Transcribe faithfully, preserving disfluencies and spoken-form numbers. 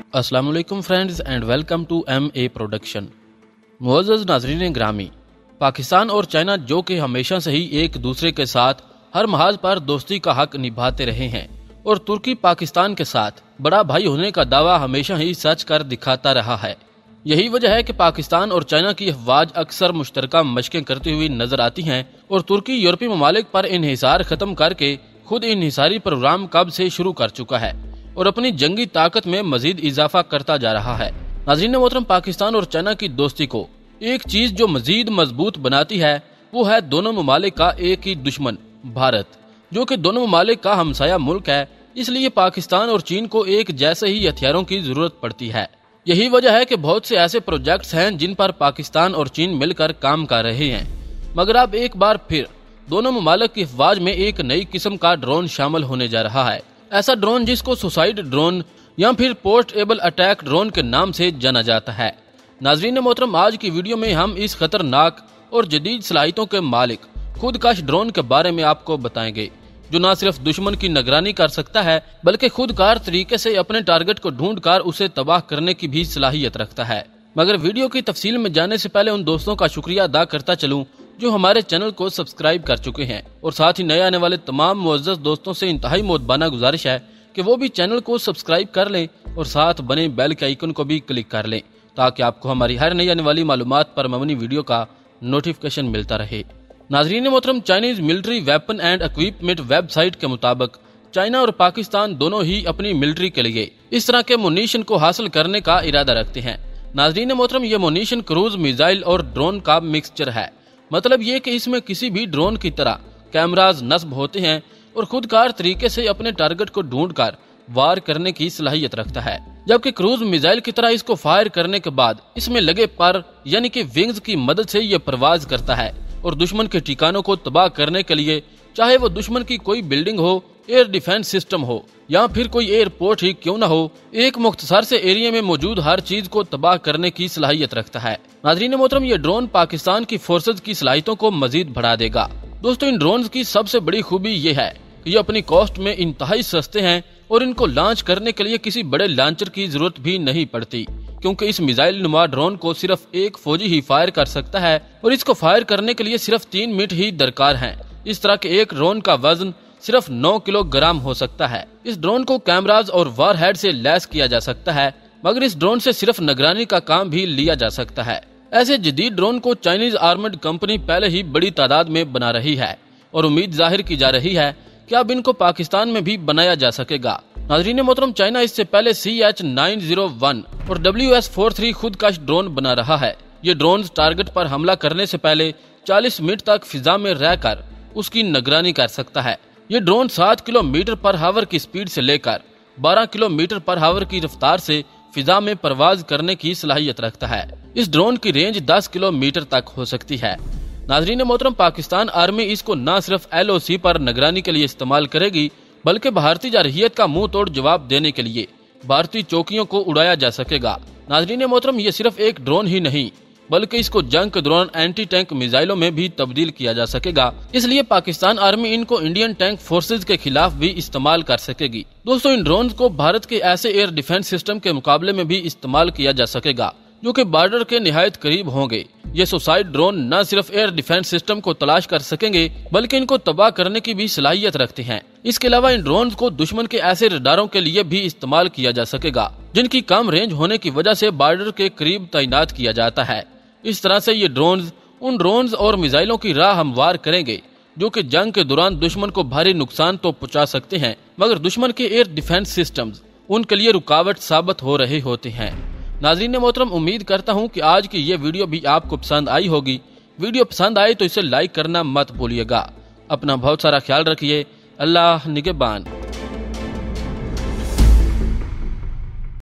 अस्सलाम वालेकुम friends and welcome to M A production. मुअज़्ज़ज़ नाज़रीन ग्रामी, पाकिस्तान और चाइना जो कि हमेशा से ही एक दूसरे के साथ हर महाज पर दोस्ती का हक निभाते रहे हैं और तुर्की पाकिस्तान के साथ बड़ा भाई होने का दावा हमेशा ही सच कर दिखाता रहा है। यही वजह है कि पाकिस्तान और चाइना की अफवाज अक्सर मुश्तरका मशकें करती हुई नजर आती हैं और तुर्की यूरोपीय ममालिक पर इन्हिसार खत्म करके खुद इन्हिसारी प्रोग्राम कब से शुरू कर चुका है और अपनी जंगी ताकत में मजीद इजाफा करता जा रहा है। नाज़रीन मोहतरम, पाकिस्तान और चाइना की दोस्ती को एक चीज जो मजीद मजबूत बनाती है वो है दोनों ममालिक का एक ही दुश्मन भारत, जो कि दोनों ममालिक का हमसाया मुल्क है। इसलिए पाकिस्तान और चीन को एक जैसे ही हथियारों की जरूरत पड़ती है। यही वजह है कि बहुत से ऐसे प्रोजेक्ट्स हैं जिन पर पाकिस्तान और चीन मिलकर काम कर रहे हैं, मगर अब एक बार फिर दोनों ममालिक की अफवाज में एक नई किस्म का ड्रोन शामिल होने जा रहा है। ऐसा ड्रोन जिसको सुसाइड ड्रोन या फिर पोर्टेबल अटैक ड्रोन के नाम से जाना जाता है। नाजरीन मोहतरम, आज की वीडियो में हम इस खतरनाक और जदीद सलाहियतों के मालिक खुदकश ड्रोन के बारे में आपको बताएंगे, जो न सिर्फ दुश्मन की निगरानी कर सकता है बल्कि खुदकार तरीके से अपने टारगेट को ढूंढ कर उसे तबाह करने की भी सलाहियत रखता है। मगर वीडियो की तफसील में जाने से पहले उन दोस्तों का शुक्रिया अदा करता चलूं जो हमारे चैनल को सब्सक्राइब कर चुके हैं, और साथ ही नए आने वाले तमाम मुअज़्ज़ज़ दोस्तों से इंतहाई मोहब्बाना गुजारिश है कि वो भी चैनल को सब्सक्राइब कर लें और साथ बने बेल के आइकन को भी क्लिक कर लें ताकि आपको हमारी हर नई आने वाली मालूमात पर मबनी वीडियो का नोटिफिकेशन मिलता रहे। नाजरीन मोहतरम, Chinese military weapon and equipment website के मुताबिक चाइना और पाकिस्तान दोनों ही अपनी मिलिट्री के लिए इस तरह के मुनीशन को हासिल करने का इरादा रखते हैं। नाजरीन मोहतरम, ये मुनीशन क्रूज मिसाइल और ड्रोन का मिक्सचर है। मतलब ये कि इसमें किसी भी ड्रोन की तरह कैमराज नस्ब होते हैं और खुदकार तरीके से अपने टारगेट को ढूंढकर वार करने की सलाहियत रखता है, जबकि क्रूज मिसाइल की तरह इसको फायर करने के बाद इसमें लगे पर यानी कि विंग्स की मदद से ये परवाज करता है और दुश्मन के ठिकानों को तबाह करने के लिए, चाहे वो दुश्मन की कोई बिल्डिंग हो, एयर डिफेंस सिस्टम हो या फिर कोई एयरपोर्ट ही क्यों न हो, एक मुख्तसर से एरिया में मौजूद हर चीज को तबाह करने की सलाहियत रखता है। नाज़रीन मोहतरम, ये ड्रोन पाकिस्तान की फोर्सेज की सलाहियतों को मजीद बढ़ा देगा। दोस्तों, इन ड्रोन की सबसे बड़ी खूबी ये है कि ये अपनी कॉस्ट में इंतहाई सस्ते हैं और इनको लॉन्च करने के लिए किसी बड़े लॉन्चर की जरूरत भी नहीं पड़ती, क्योंकि इस मिसाइल नुमा ड्रोन को सिर्फ एक फौजी ही फायर कर सकता है और इसको फायर करने के लिए सिर्फ तीन मिनट ही दरकार हैं। इस तरह के एक ड्रोन का वजन सिर्फ नौ किलोग्राम हो सकता है। इस ड्रोन को कैमराज और वारहेड से लैस किया जा सकता है, मगर इस ड्रोन से सिर्फ निगरानी का काम भी लिया जा सकता है। ऐसे जदीद ड्रोन को चाइनीज आर्मड कंपनी पहले ही बड़ी तादाद में बना रही है और उम्मीद जाहिर की जा रही है कि अब इनको पाकिस्तान में भी बनाया जा सकेगा। नाज़रीन मोहतरम, चाइना इससे पहले C H nine zero one और डब्ल्यू एस फोर थ्री खुदकश ड्रोन बना रहा है। ये ड्रोन टारगेट पर हमला करने से पहले चालीस मिनट तक फिजा में रहकर उसकी निगरानी कर सकता है। ये ड्रोन सात किलोमीटर पर हावर की स्पीड से लेकर बारह किलोमीटर पर हावर की रफ्तार से फिजा में परवाज करने की सलाहियत रखता है। इस ड्रोन की रेंज दस किलोमीटर तक हो सकती है। नाजरीन मोहतरम, पाकिस्तान आर्मी इसको न सिर्फ एल ओ सी पर निगरानी के लिए इस्तेमाल करेगी बल्कि भारतीय जारहियत का मुंह तोड़ जवाब देने के लिए भारतीय चौकियों को उड़ाया जा सकेगा। नाजरीन मोहतरम, ये सिर्फ एक ड्रोन ही नहीं बल्कि इसको जंग के दौरान एंटी टैंक मिसाइलों में भी तब्दील किया जा सकेगा। इसलिए पाकिस्तान आर्मी इनको इंडियन टैंक फोर्सेज के खिलाफ भी इस्तेमाल कर सकेगी। दोस्तों, इन ड्रोन को भारत के ऐसे एयर डिफेंस सिस्टम के मुकाबले में भी इस्तेमाल किया जा सकेगा जो कि बॉर्डर के निहायत करीब होंगे। ये सुसाइड ड्रोन न सिर्फ एयर डिफेंस सिस्टम को तलाश कर सकेंगे बल्कि इनको तबाह करने की भी सलाहियत रखते हैं। इसके अलावा इन ड्रोन को दुश्मन के ऐसे रडारों के लिए भी इस्तेमाल किया जा सकेगा जिनकी कम रेंज होने की वजह से बॉर्डर के करीब तैनात किया जाता है। इस तरह से ये ड्रोन्स उन ड्रोन्स और मिसाइलों की राह हमवार करेंगे जो कि जंग के दौरान दुश्मन को भारी नुकसान तो पहुंचा सकते हैं, मगर दुश्मन के एयर डिफेंस सिस्टम्स उनके लिए रुकावट साबित हो रहे होते हैं। नाज़रीन मोहतरम, उम्मीद करता हूं कि आज की ये वीडियो भी आपको पसंद आई होगी। वीडियो पसंद आए तो इसे लाइक करना मत भूलिएगा। अपना बहुत सारा ख्याल रखिए। अल्लाह निगहबान।